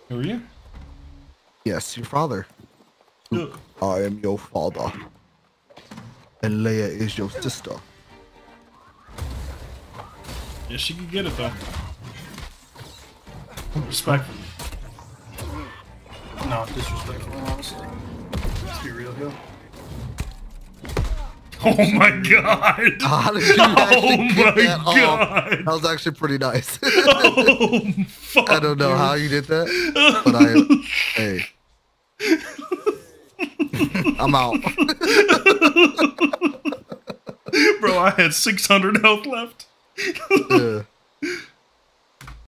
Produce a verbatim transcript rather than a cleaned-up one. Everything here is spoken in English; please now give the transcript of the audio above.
Who are you? Yes, your father. Ugh. I am your father. And Leia is your sister. Yeah, she can get it though. Respectfully. No, disrespectful, honestly. Let's be real here. Oh my god! How did you Oh actually my get that off? god! That was actually pretty nice. Oh fuck! I don't know dude. how you did that, but I. Hey. I'm out. Bro, I had six hundred health left. Yeah.